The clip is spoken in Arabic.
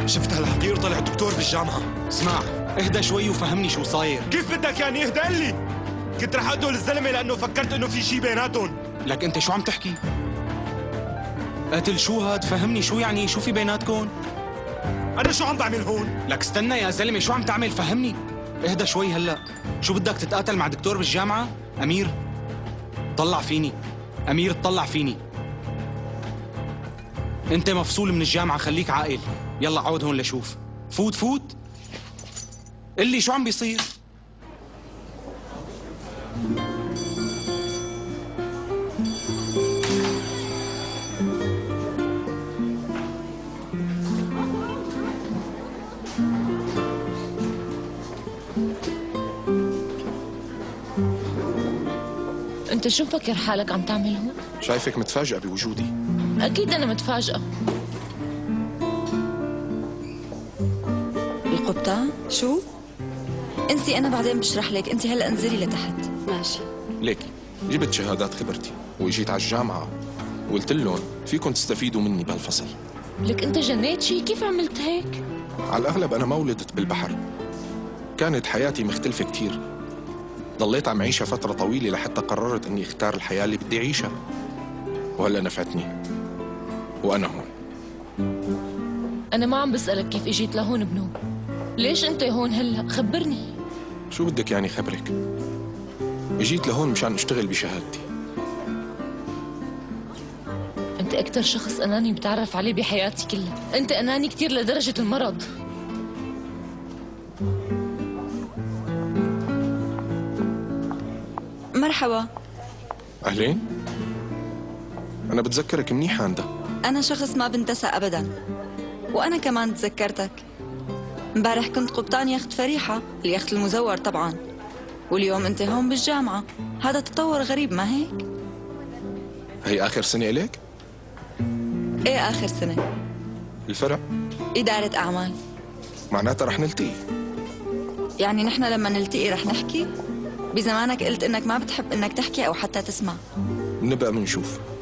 شفت هالحقير طلع دكتور بالجامعة. اسمع، اهدى شوي وفهمني شو صاير. كيف بدك يعني اهدى لي؟ كنت رح اقتل الزلمة لأنه فكرت إنه في شي بيناتهم. لك انت شو عم تحكي؟ قتل شو هاد؟ فهمني شو يعني، شو في بيناتكم؟ أنا شو عم بعمل هون؟ لك استنى يا زلمة، شو عم تعمل؟ فهمني. اهدى شوي هلا. شو بدك تتقاتل مع دكتور بالجامعة؟ أمير طلع فيني. أمير طلع فيني. انت مفصول من الجامعة، خليك عاقل. يلا عود هون لشوف. فوت فوت. قل لي شو عم بيصير؟ انت شو مفكر حالك عم تعمل هون؟ شايفك متفاجئة بوجودي. اكيد انا متفاجئة. القبطان؟ شو؟ انسي، انا بعدين بشرح لك، انت هلا انزلي لتحت. ماشي. ليكي جبت شهادات خبرتي وجيت على الجامعة وقلت لهم فيكم تستفيدوا مني بهالفصل. لك انت جنيت شي؟ كيف عملت هيك؟ على الأغلب أنا ما ولدت بالبحر، كانت حياتي مختلفة كتير. ضليت عم عيشها فترة طويلة لحتى قررت إني اختار الحياة اللي بدي أعيشها، وهلا نفعتني وأنا هون. انا ما عم بسألك كيف اجيت لهون بنو، ليش انت هون هلا؟ خبرني. شو بدك يعني خبرك؟ اجيت لهون مشان اشتغل بشهادتي. انت اكتر شخص اناني بتعرف عليه بحياتي كلها، انت اناني كتير لدرجة المرض. مرحبا. أهلين؟ أنا بتذكرك منيح هاندا. أنا شخص ما بنتسى أبداً، وأنا كمان تذكرتك. امبارح كنت قبطان يخت فريحة، اليخت المزور طبعاً، واليوم أنت هون بالجامعة. هذا تطور غريب، ما هيك؟ هي آخر سنة إليك؟ إيه آخر سنة؟ الفرع؟ إدارة أعمال. معناتها رح نلتقي. يعني نحن لما نلتقي رح نحكي؟ بزمانك قلت إنك ما بتحب إنك تحكي أو حتى تسمع. نبقى منشوف.